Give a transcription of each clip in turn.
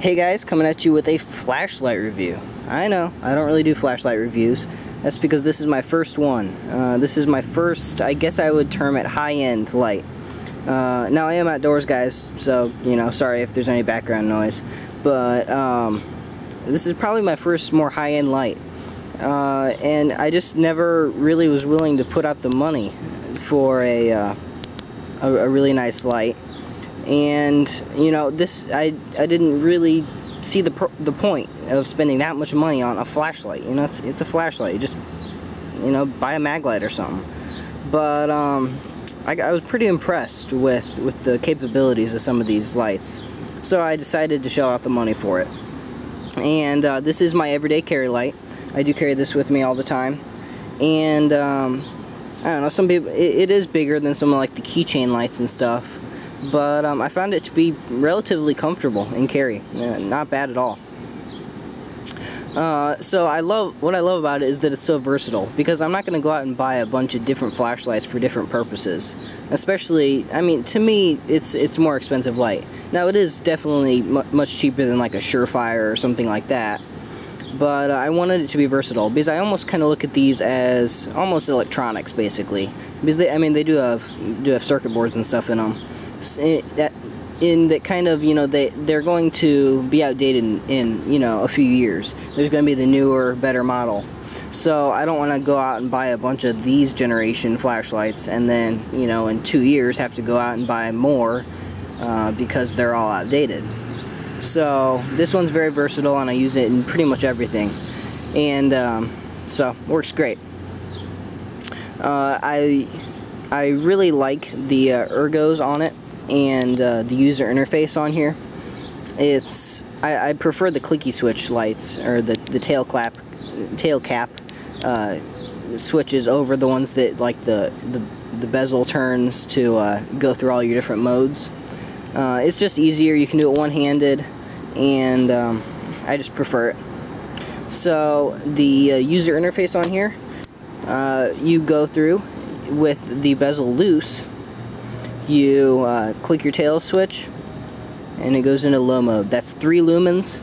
Hey guys, coming at you with a flashlight review. I know, I don't really do flashlight reviews. That's because this is my first one. This is my first, I guess I would term it high-end light. Now I am outdoors, guys, so, you know, sorry if there's any background noise. But, this is probably my first more high-end light. And I just never really was willing to put out the money for a really nice light. And you know, this I didn't really see the point of spending that much money on a flashlight. You know, it's a flashlight. You just, you know, buy a mag light or something. But I was pretty impressed with the capabilities of some of these lights, so I decided to shell out the money for it. And this is my everyday carry light. I do carry this with me all the time. And I don't know, some people, it is bigger than some of like the keychain lights and stuff. But I found it to be relatively comfortable in carry, not bad at all. So what I love about it is that it's so versatile, because I'm not going to go out and buy a bunch of different flashlights for different purposes. Especially, I mean, to me, it's more expensive light. Now it is definitely much cheaper than like a Surefire or something like that. But I wanted it to be versatile, because I almost kind of look at these as almost electronics, basically. Because they do have circuit boards and stuff in them. In that kind of, you know, they're going to be outdated in you know, a few years. There's going to be the newer, better model. So I don't want to go out and buy a bunch of these generation flashlights and then, you know, in 2 years have to go out and buy more because they're all outdated. So this one's very versatile, and I use it in pretty much everything, and so works great. I really like the ergos on it, and the user interface on here. I prefer the clicky switch lights, or the tail cap switches, over the ones that like the bezel turns to go through all your different modes. It's just easier. You can do it one-handed, and I just prefer it. So the user interface on here, you go through with the bezel loose. You click your tail switch, and it goes into low mode. That's 3 lumens.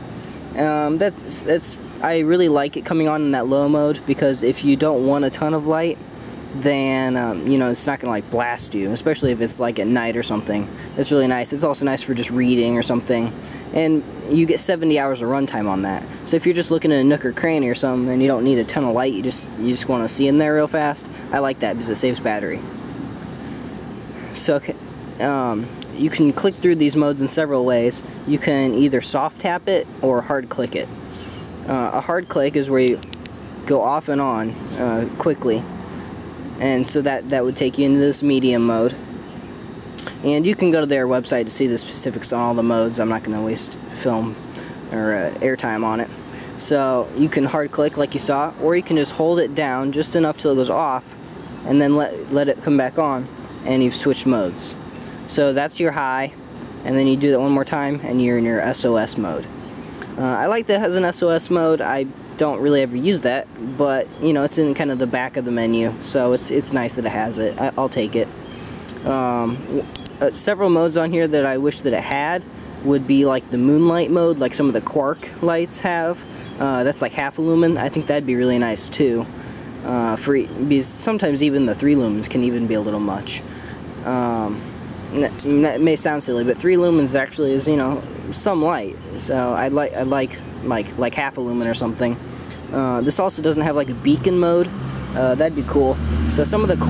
I really like it coming on in that low mode, because if you don't want a ton of light, then you know, it's not gonna like blast you, especially if it's like at night or something. It's really nice. It's also nice for just reading or something, and you get 70 hours of runtime on that. So if you're just looking at a nook or cranny or something and you don't need a ton of light, you just want to see in there real fast, I like that because it saves battery. So you can click through these modes in several ways. You can either soft tap it or hard click it. A hard click is where you go off and on quickly, and so that would take you into this medium mode. And you can go to their website to see the specifics on all the modes. I'm not going to waste film or airtime on it. So you can hard click like you saw, or you can just hold it down just enough till it goes off, and then let it come back on, and you've switched modes. So that's your high, and then you do that one more time and you're in your SOS mode. I like that it has an SOS mode. I don't really ever use that, but you know, it's in kind of the back of the menu, so it's nice that it has it. I'll take it. Several modes on here that I wish that it had would be like the moonlight mode, like some of the Quark lights have. That's like half a lumen. I think that'd be really nice too. Because sometimes even the 3 lumens can even be a little much. That may sound silly, but 3 lumens actually is, you know, some light. So I'd like half a lumen or something. This also doesn't have like a beacon mode. That'd be cool. So some of the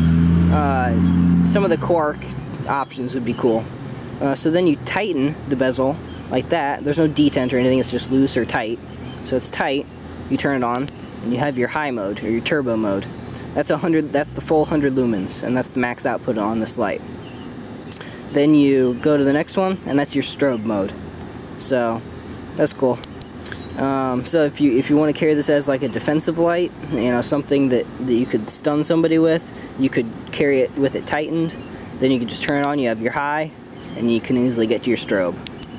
Quark options would be cool. So then you tighten the bezel like that. There's no detent or anything. It's just loose or tight. So it's tight. You turn it on, and you have your high mode or your turbo mode. That's 100. That's the full 100 lumens, and that's the max output on this light. Then you go to the next one, and that's your strobe mode. So that's cool. So if you want to carry this as like a defensive light, you know, something that you could stun somebody with, you could carry it with it tightened. Then you can just turn it on. You have your high, and you can easily get to your strobe.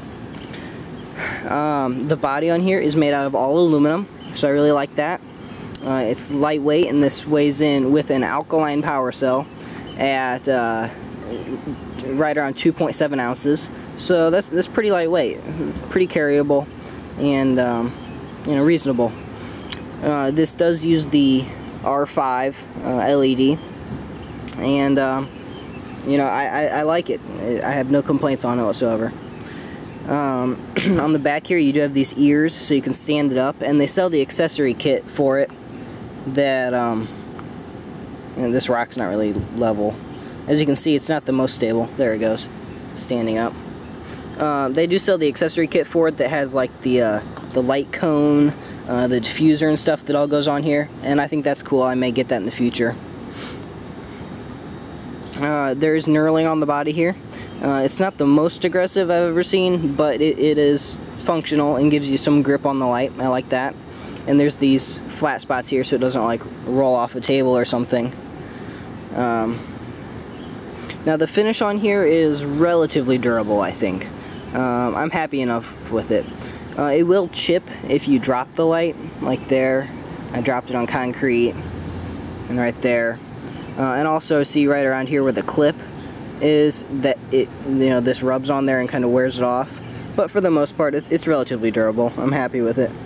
The body on here is made out of all aluminum, so I really like that. It's lightweight, and this weighs in with an alkaline power cell at right around 2.7 ounces. So that's pretty lightweight, pretty carryable, and you know, reasonable. This does use the R5 LED, and you know, I like it. I have no complaints on it whatsoever. On the back here you do have these ears so you can stand it up, and they sell the accessory kit for it that and this rock's not really level. As you can see, it's not the most stable. There it goes, standing up. They do sell the accessory kit for it that has like the light cone, the diffuser and stuff that all goes on here, and I think that's cool. I may get that in the future. There's knurling on the body here. It's not the most aggressive I've ever seen, but it is functional and gives you some grip on the light. I like that. And there's these flat spots here so it doesn't like roll off a table or something. Now the finish on here is relatively durable, I think. I'm happy enough with it. It will chip if you drop the light, like there. I dropped it on concrete, and right there. And also see right around here where the clip is, that it, you know, this rubs on there and kind of wears it off. But for the most part, it's relatively durable. I'm happy with it.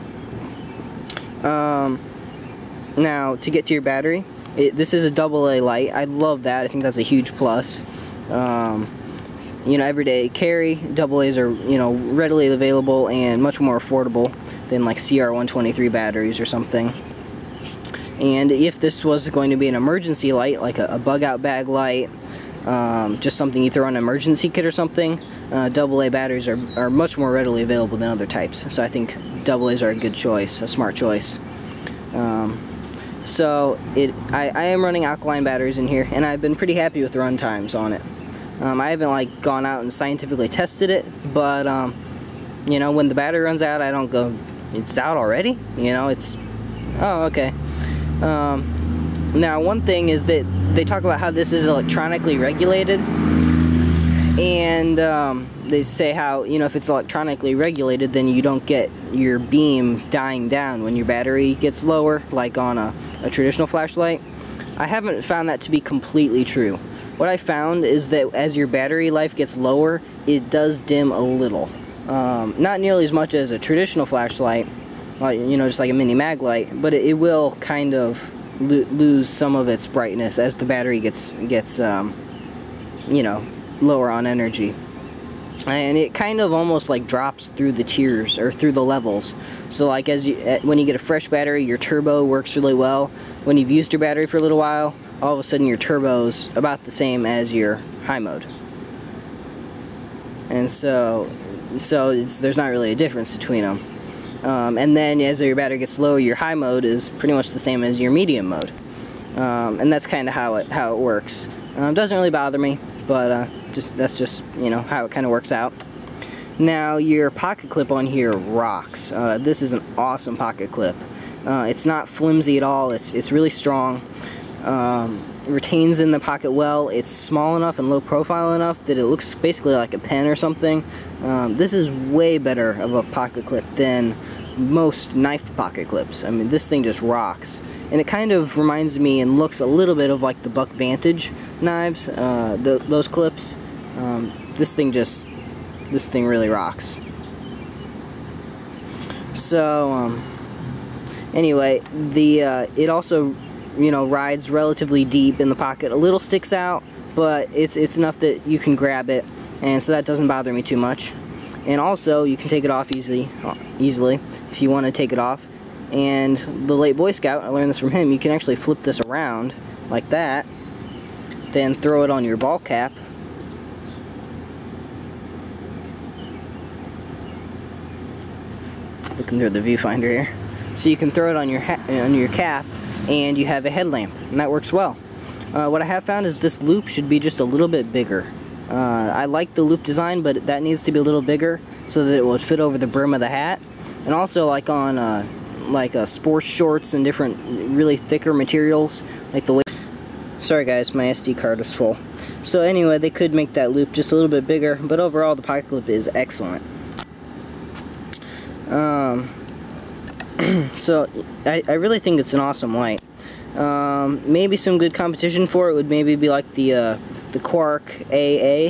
Now to get to your battery, this is a AA light. I love that. I think that's a huge plus. You know, everyday carry, AA's are, you know, readily available and much more affordable than like CR123 batteries or something. And if this was going to be an emergency light, like a bug out bag light, just something you throw in an emergency kit or something, AA batteries are much more readily available than other types. So I think AA's are a good choice, a smart choice. So I am running alkaline batteries in here, and I've been pretty happy with the run times on it. I haven't like gone out and scientifically tested it, but you know, when the battery runs out, I don't go, it's out already? You know, it's, oh, okay. Now one thing is that they talk about how this is electronically regulated, and they say how, you know, if it's electronically regulated, then you don't get your beam dying down when your battery gets lower, like on a traditional flashlight. I haven't found that to be completely true. What I found is that as your battery life gets lower, it does dim a little. Not nearly as much as a traditional flashlight, like, you know, just like a mini mag light, but it will kind of lose some of its brightness as the battery gets you know, lower on energy. And it kind of almost like drops through the tiers or through the levels. So like when you get a fresh battery, your turbo works really well. When you've used your battery for a little while, all of a sudden your turbo's about the same as your high mode. And so there's not really a difference between them. And then as your battery gets lower, your high mode is pretty much the same as your medium mode. And that's kind of how it works. It doesn't really bother me, but that's just, you know, how it kind of works out. Now your pocket clip on here rocks. This is an awesome pocket clip. It's not flimsy at all. It's really strong. It retains in the pocket well. It's small enough and low profile enough that it looks basically like a pen or something. This is way better of a pocket clip than most knife pocket clips. I mean, this thing just rocks. And it kind of reminds me and looks a little bit of like the Buck Vantage knives, those clips. This thing really rocks. So anyway, it also, you know, rides relatively deep in the pocket. A little sticks out, but it's enough that you can grab it, and so that doesn't bother me too much. And also, you can take it off easily if you want to take it off. And the late Boy Scout, I learned this from him, you can actually flip this around like that, then throw it on your ball cap. Looking through the viewfinder here. So you can throw it on your cap, and you have a headlamp, and that works well. What I have found is this loop should be just a little bit bigger. I like the loop design, but that needs to be a little bigger so that it will fit over the brim of the hat. And also, like on sports shorts and different really thicker materials, like the way. Sorry guys, my SD card was full. So anyway, they could make that loop just a little bit bigger, but overall the pocket clip is excellent. So I really think it's an awesome light. Maybe some good competition for it would maybe be like the Quark AA.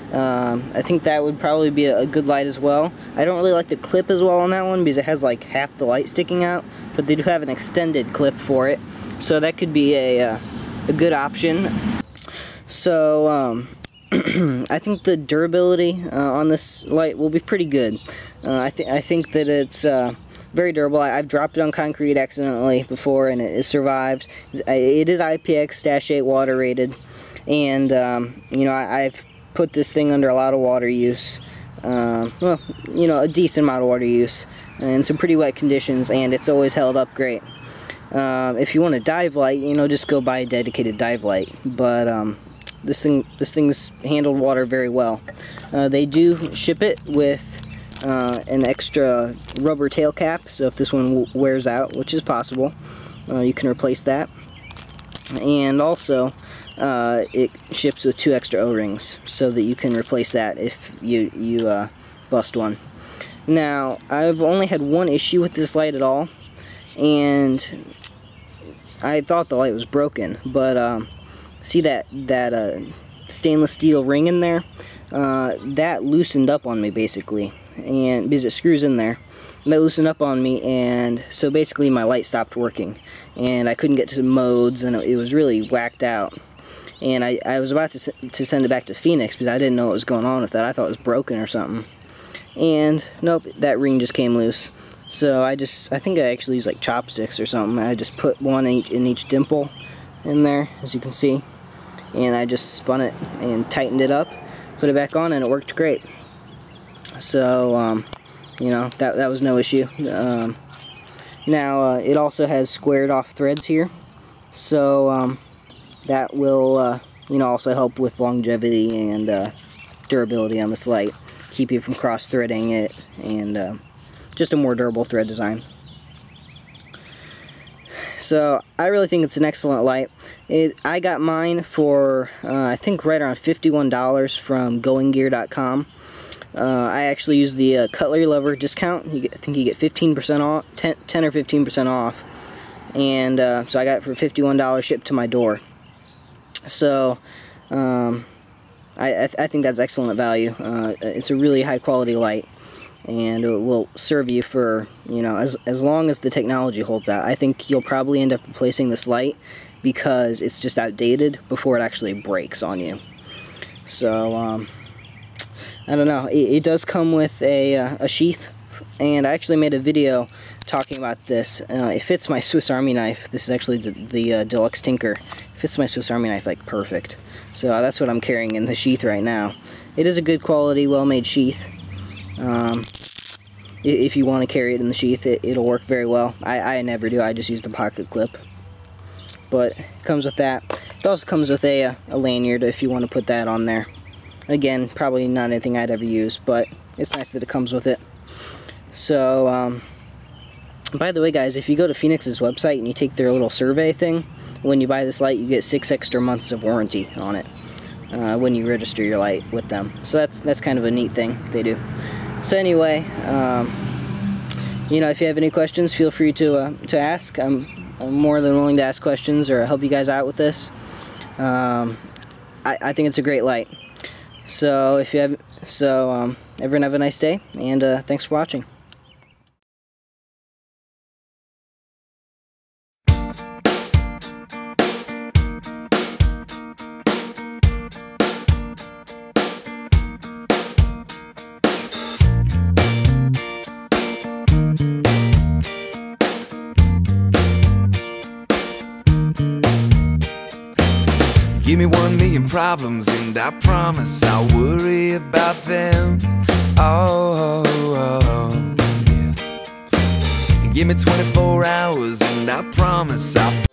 I think that would probably be a good light as well. I don't really like the clip as well on that one because it has like half the light sticking out, but they do have an extended clip for it, so that could be a good option. So I think the durability on this light will be pretty good. I think that it's very durable. I've dropped it on concrete accidentally before and it survived. It is IPX-8 water rated, and you know, I've put this thing under a lot of water use. Well, you know, a decent amount of water use and some pretty wet conditions, and it's always held up great. If you want a dive light, you know, just go buy a dedicated dive light. But this thing's handled water very well. They do ship it with an extra rubber tail cap, so if this one wears out, which is possible, you can replace that. And also it ships with 2 extra O-rings so that you can replace that if you bust one. Now, I've only had one issue with this light at all, and I thought the light was broken, but see that stainless steel ring in there? That loosened up on me basically, and because it screws in there, and that loosened up on me, and so basically my light stopped working, and I couldn't get to modes, and it was really whacked out. And I was about to send it back to Fenix because I didn't know what was going on with that. I thought it was broken or something. And nope, that ring just came loose. So I think I actually used like chopsticks or something. I just put one in each dimple in there, as you can see. And I just spun it and tightened it up, put it back on, and it worked great. So, you know, that was no issue. Now, it also has squared off threads here. So, that will, you know, also help with longevity and durability on this light. Keep you from cross-threading it, and just a more durable thread design. So I really think it's an excellent light. I got mine for I think right around $51 from goinggear.com. I actually used the Cutlery Lover discount. I think you get 15% off, 10 or 15% off, and so I got it for $51 shipped to my door. So I think that's excellent value. It's a really high quality light, and it will serve you for, you know, as long as the technology holds out. I think you'll probably end up replacing this light because it's just outdated before it actually breaks on you. So I don't know. It does come with a sheath, and I actually made a video talking about this. It fits my Swiss Army knife. This is actually the Deluxe Tinker. It fits my Swiss Army knife like perfect. So that's what I'm carrying in the sheath right now. It is a good quality, well-made sheath. If you want to carry it in the sheath, it'll work very well. I never do. I just use the pocket clip. But it comes with that. It also comes with a lanyard if you want to put that on there. Again, probably not anything I'd ever use, but it's nice that it comes with it. So, by the way, guys, if you go to Fenix's website and you take their little survey thing, when you buy this light, you get 6 extra months of warranty on it when you register your light with them. So that's kind of a neat thing they do. So anyway, you know, if you have any questions, feel free to ask. I'm more than willing to ask questions or help you guys out with this. I think it's a great light. So everyone have a nice day, and thanks for watching. Give me 1 million problems and I promise I'll worry about them. Oh, yeah. Give me 24 hours and I promise I'll